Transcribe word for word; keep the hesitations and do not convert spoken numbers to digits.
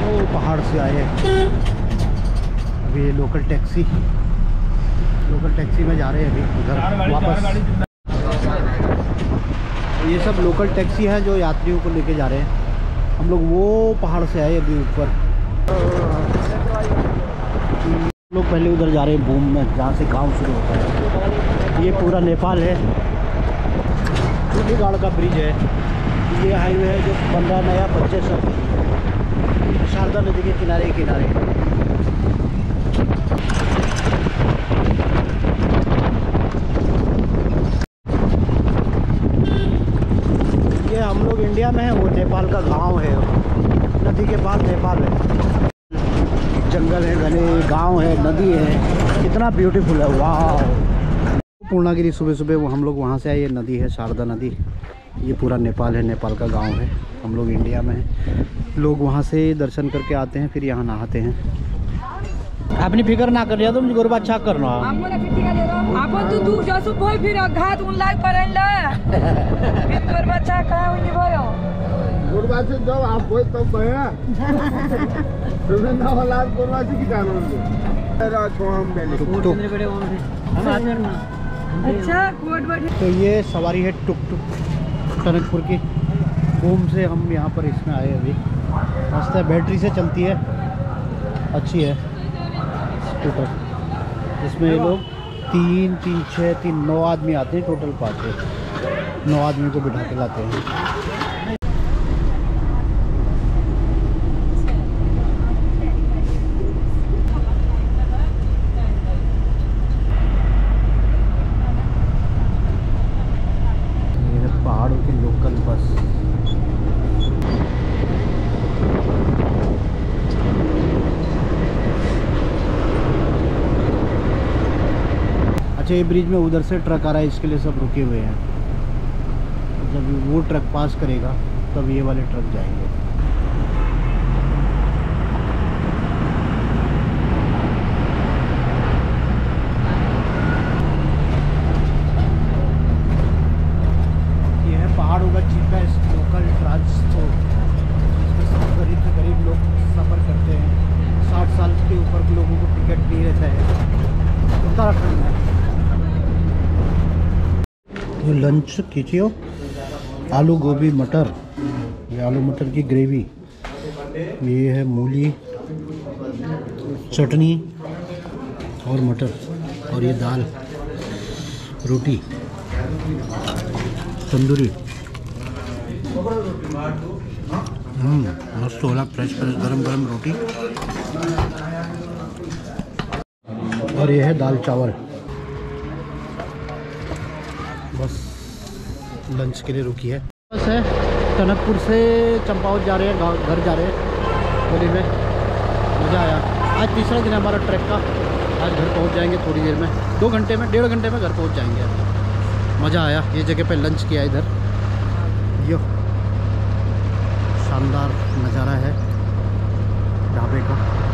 वो पहाड़ से आए हैं। अभी लोकल टैक्सी लोकल टैक्सी में जा रहे हैं अभी उधर वापस। ये सब लोकल टैक्सी है जो यात्रियों को लेके जा रहे हैं। हम लोग वो पहाड़ से आए अभी ऊपर। हम लोग पहले उधर जा रहे हैं बूम में, जहाँ से गांव शुरू होता है। ये पूरा नेपाल है। गाड़ का ब्रिज है। ये हाईवे है जो बन रहा नया बच्चे सब शारदा नदी के किनारे किनारे। ये हम लोग इंडिया में है, वो नेपाल का गांव है। नदी के पास नेपाल है, जंगल है, घने गांव है, नदी है, कितना ब्यूटीफुल है। वाह। पूर्णागिरी सुबह सुबह वो हम लोग वहाँ से आए। ये नदी है शारदा नदी। ये पूरा नेपाल है, नेपाल का गांव है। हम लोग इंडिया में हैं। लोग वहाँ से दर्शन करके आते हैं, फिर यहाँ नहाते हैं। अपनी फिक्र ना कर, तुम गोरबा अच्छा करना। आपण तू दूर जासु भय फिर घात उन लाग परैला फिर गोर बच्चा का हुई भयो गोरबा से जब आप भय तब भया तुमने ना वाला गोरबा से की जानो तेरा छो हम बेले हम अच्छा कोट बड़ी। तो ये सवारी है टुक टुक टनकपुर की। बूम से हम यहाँ पर इसमें आए अभी। मस्त है, बैटरी से चलती है, अच्छी है स्कूटर। इसमें ये लोग तीन तीन छः तीन नौ आदमी आते हैं, टोटल पाँच है। नौ आदमी को बिठा के लाते हैं। ये है पहाड़ों की लोकल बस। अच्छा, ये ब्रिज में उधर से ट्रक आ रहा है, इसके लिए सब रुके हुए हैं। जब वो ट्रक पास करेगा तब ये वाले ट्रक जाएंगे। ये है पहाड़ों का चीपेस्ट लोकल ट्रांसपोर्ट। इसमें सब गरीब से गरीब लोग सफ़र करते हैं। साठ साल के ऊपर के लोगों को टिकट नहीं रहता है। उत्तराखंड में ये लंच कीजिए। आलू गोभी मटर, ये आलू मटर की ग्रेवी, ये है मूली चटनी और मटर, और ये दाल रोटी तंदूरी। हम्म मस्त होला, फ्रेश फ्रेश गरम गरम रोटी। और ये है दाल चावल। बस लंच के लिए रुकी है। बस है टनकपुर से चंपावत जा रहे हैं, घर जा रहे हैं होली में। मज़ा आया। आज तीसरा दिन है हमारा ट्रैक का। आज घर पहुंच जाएंगे थोड़ी देर में, दो घंटे में डेढ़ घंटे में घर पहुंच जाएंगे। मज़ा आया। ये जगह पे लंच किया इधर। यो शानदार नज़ारा है ढाबे का।